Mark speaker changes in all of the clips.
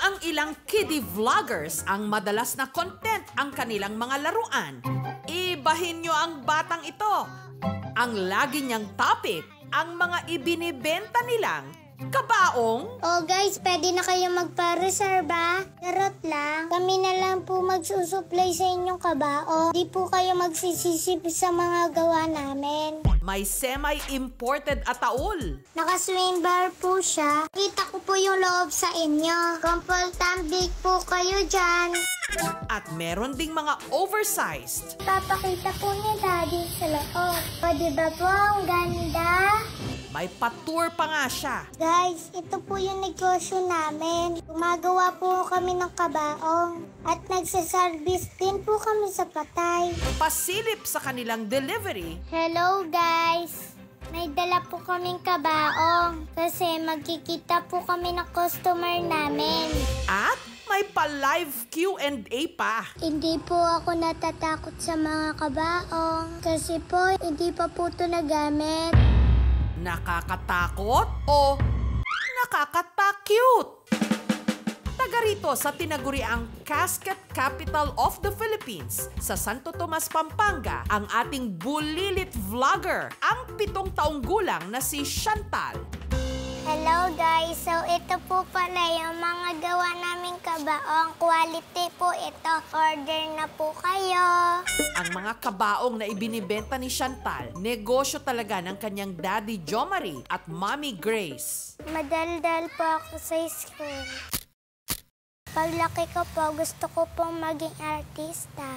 Speaker 1: ang ilang kiddie vloggers ang madalas na content ang kanilang mga laruan. Ibahin nyo ang batang ito. Ang lagi niyang topic, ang mga ibinibenta nilang kabaong.
Speaker 2: Oh guys, pwede na kayo magpa-reserva. Charot lang. Kami na lang po magsusupply sa inyong kabaong. Di po kayo magsisisip sa mga gawa namin.
Speaker 1: May semi-imported ataol.
Speaker 2: Naka-swing bar po siya. Kita ko po yung loob sa inyo. Komportable po kayo dyan.
Speaker 1: At meron ding mga oversized.
Speaker 2: Papakita po ni Daddy sa loob. O diba po, ang ganda?
Speaker 1: May patour pa nga siya.
Speaker 2: Guys, ito po yung negosyo namin. Gumagawa po kami ng kabaong. At nagsaservice din po kami sa patay.
Speaker 1: Pasilip sa kanilang delivery.
Speaker 2: Hello guys! May dala po kaming kabaong. Kasi magkikita po kami ng customer namin.
Speaker 1: At may pa-live Q&A pa.
Speaker 2: Hindi po ako natatakot sa mga kabaong. Kasi po, hindi pa po ito nagamit.
Speaker 1: Nakakatakot o nakakatakute? Taga rito sa tinaguriang Casket Capital of the Philippines sa Santo Tomas, Pampanga, ang ating bulilit vlogger, ang 7 taong gulang na si Chantal.
Speaker 2: Hello guys! So ito po pala yung mga gawa naming kabaong. Quality po ito. Order na po kayo.
Speaker 1: Ang mga kabaong na ibinibenta ni Chantal, negosyo talaga ng kanyang daddy Jomari at mommy Grace.
Speaker 2: Madaldal po ako sa school. Paglaki ko po, gusto ko pong maging artista.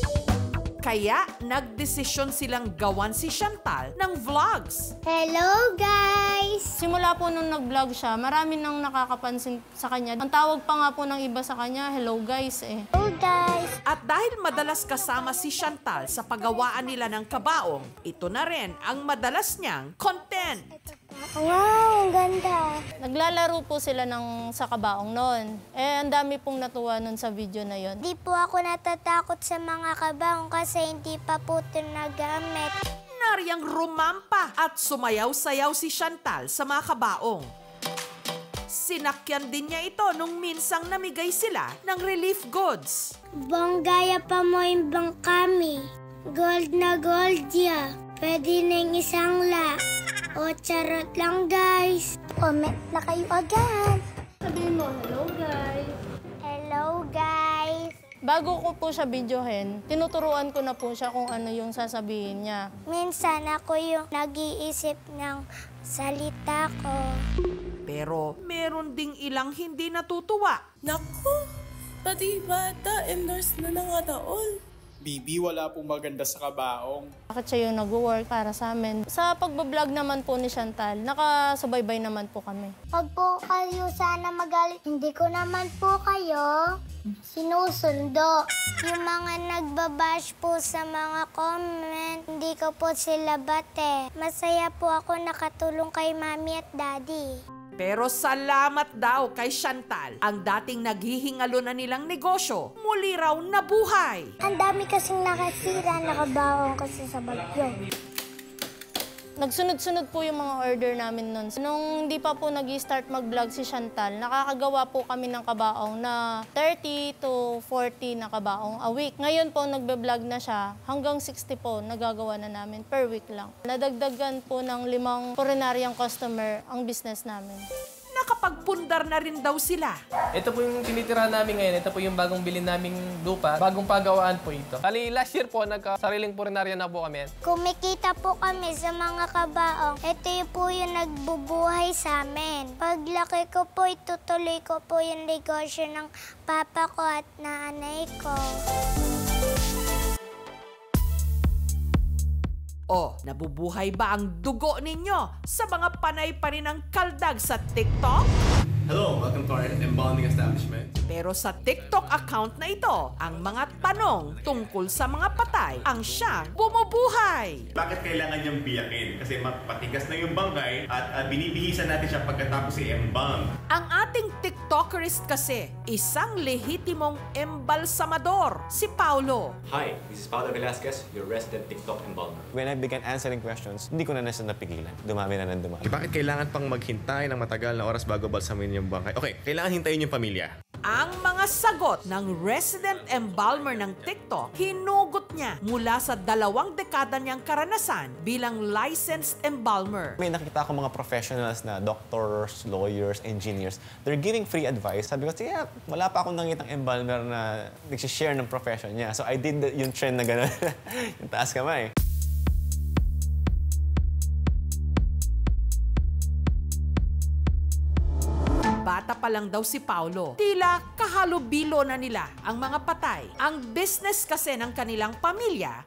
Speaker 1: Kaya nagdesisyon silang gawan si Chantal ng vlogs.
Speaker 2: Hello guys!
Speaker 3: Simula po nung nag-vlog siya, marami nang nakakapansin sa kanya. Ang tawag pa nga po ng iba sa kanya, hello guys eh.
Speaker 2: Hello guys!
Speaker 1: At dahil madalas kasama si Chantal sa paggawaan nila ng kabaong, ito na rin ang madalas niyang content.
Speaker 2: Wow, ang ganda!
Speaker 3: Naglalaro po sila sa kabaong noon. Eh, ang dami pong natuwa noon sa video na yon.
Speaker 2: Di po ako natatakot sa mga kabaong kasi hindi pa po ito nagamit.
Speaker 1: Nariyang rumampa at sumayaw-sayaw si Chantal sa mga kabaong. Sinakyan din niya ito nung minsang namigay sila ng relief goods.
Speaker 2: Bonggaya pa mo yung bang kami. Gold na gold ya. Pwede na yung isang la. O charot lang guys. Comment na kayo agad.
Speaker 3: Sabihin mo, hello guys.
Speaker 2: Hello guys.
Speaker 3: Bago ko po siya videohin, tinuturuan ko na po siya kung ano yung sasabihin niya.
Speaker 2: Minsan ako yung nag-iisip ng salita ko.
Speaker 1: Pero meron ding ilang hindi natutuwa.
Speaker 4: Naku, pati bata, endorse na ng ataol.
Speaker 5: Bibi, wala pong maganda sa kabaong.
Speaker 3: Bakit siya yung nag-work para sa amin? Sa pagbablog naman po ni Chantal, nakasubaybay naman po kami.
Speaker 2: Pag po kayo sana magalit, hindi ko naman po kayo sinusundo. Yung mga nagbabash po sa mga comment, hindi ko po sila bate. Masaya po ako nakatulong kay mami at daddy.
Speaker 1: Pero salamat daw kay Chantal, ang dating naghihingalo na nilang negosyo, muli raw nabuhay.
Speaker 2: Ang dami kasing nakasira, nakabaong kasi sa bagyo.
Speaker 3: Nagsunod-sunod po yung mga order namin noon. Nung hindi pa po nag-start mag-vlog si Chantal, nakakagawa po kami ng kabaong na 30 to 40 na kabaong a week. Ngayon po nagbe-vlog na siya, hanggang 60 po nagagawa na namin per week lang. Nadagdagan po ng 5 ordinaryong customer ang business namin.
Speaker 1: Nakapagpundar na rin daw sila.
Speaker 6: Ito po yung tinitira namin ngayon. Ito po yung bagong bilhin naming lupa. Bagong pagawaan po ito. Kali last year po, nagka-sariling purinarya na po kami.
Speaker 2: Kumikita po kami sa mga kabaong. Ito yung po yung nagbubuhay sa amin. Paglaki ko po, itutuloy ko po yung negosyo ng papa ko at nanay ko.
Speaker 1: O, nabubuhay ba ang dugo ninyo sa mga panay pa rin ng kaldag sa TikTok?
Speaker 7: Hello, welcome to our embalming establishment.
Speaker 1: Pero sa TikTok account na ito, ang mga tanong tungkol sa mga patay ang siyang bumubuhay.
Speaker 7: Bakit kailangan niyang biyakin? Kasi mapatigas na yung bangkay at binibihisan natin siya pagkatapos i-embalm.
Speaker 1: Ang ating TikTokerist kasi, isang lehitimong embalsamador, si Paulo.
Speaker 8: Hi, this is Paulo Velasquez, your resident TikTok embalmer. When I began answering questions, hindi ko na nasa napigilan. Dumami na ng dumami.
Speaker 7: Bakit kailangan pang maghintay ng matagal na oras bago balsamin yung bangkay? Okay, kailangan hintayin yung pamilya.
Speaker 1: Ang mga sagot ng resident embalmer ng TikTok, hinugot niya mula sa 2 dekada niyang karanasan bilang licensed embalmer.
Speaker 8: May nakita ako mga professionals na doctors, lawyers, engineers. They're giving free advice. Sabi ko, yeah, wala pa akong nakitang embalmer na nagsishare ng profession niya. So I did yung trend na gano'n, yung taas kamay.
Speaker 1: Bata pa lang daw si Paulo. Tila kahalubilo na nila ang mga patay. Ang business kasi ng kanilang pamilya,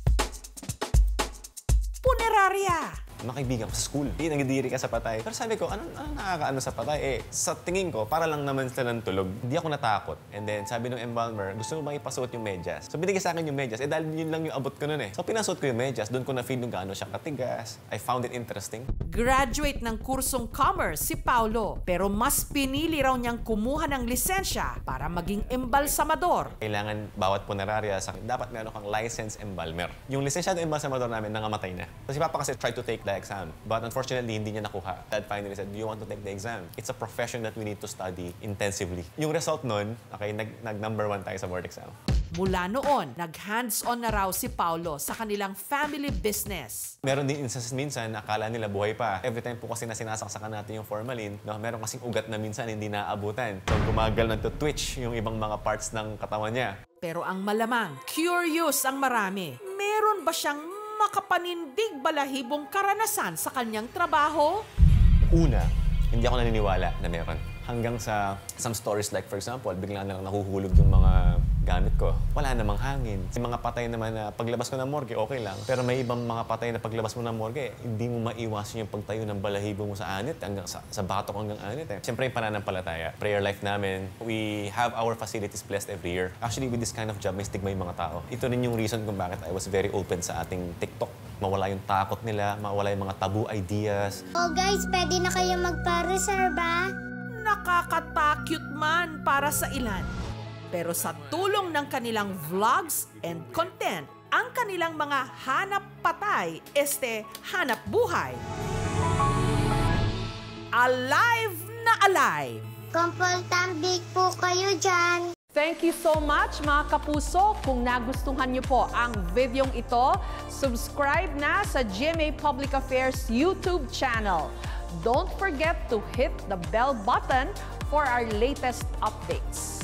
Speaker 1: punerarya.
Speaker 8: Mga kaibigan ko sa school, nagdidiri ka sa patay. Pero sabi ko, ano nakakaano sa patay? Sa tingin ko, para lang naman sila ng tulog. Hindi ako natakot. And then sabi ng embalmer, gusto mo bang ipasuot yung medyas? So binigay sa akin yung medyas. Dahil yun lang yung abot ko nun eh. So pinasuot ko yung medyas. Doon ko na-feel nung gaano siya katigas. I found it interesting.
Speaker 1: Graduate ng kursong commerce si Paulo, pero mas pinili raw niyang kumuha ng lisensya para maging embalsamador.
Speaker 8: Kailangan bawat punerarya, dapat meron kang licensed embalmer. Yung lisensyado embalsamador namin, nangamatay na. So si Papa kasi tried to take the exam. But unfortunately, hindi niya nakuha. Dad finally said, do you want to take the exam? It's a profession that we need to study intensively. Yung result nun, okay, nag-number 1 tayo sa board exam.
Speaker 1: Mula noon, nag-hands-on na raw si Paulo sa kanilang family business.
Speaker 8: Meron din instances minsan na akala nila buhay pa. Every time po kasi na sinasaksakan natin yung formalin, no, meron kasing ugat na minsan hindi naaabutan. So gumagal na to twitch yung ibang mga parts ng katawan niya.
Speaker 1: Pero ang malamang, curious ang marami. Meron ba siyang makapanindig balahibong karanasan sa kanyang trabaho?
Speaker 8: Una, hindi ako naniniwala na meron. Hanggang sa some stories like for example, bigla na lang nahuhulog yung mga gamit ko. Wala namang hangin. Yung mga patay naman na paglabas ko ng morgue, okay lang. Pero may ibang mga patay na paglabas mo ng morgue, hindi mo maiwasan yung pagtayo ng balahibo mo sa anit, hanggang sa batok hanggang anit. Siyempre yung pananampalataya. Prayer life namin, we have our facilities blessed every year. Actually, with this kind of job, may stigma yung mga tao. Ito rin yung reason kung bakit I was very open sa ating TikTok. Mawala yung takot nila, mawala yung mga taboo ideas.
Speaker 2: Oh guys, pwede na kayo magpa-reserva?
Speaker 1: Nakakatakot man para sa ilan. Pero sa tulong ng kanilang vlogs and content, ang kanilang mga hanap patay, hanap buhay, alive na alive.
Speaker 2: Komportambik po kayo dyan.
Speaker 1: Thank you so much mga kapuso. Kung nagustuhan niyo po ang videong ito, subscribe na sa GMA Public Affairs YouTube channel. Don't forget to hit the bell button for our latest updates.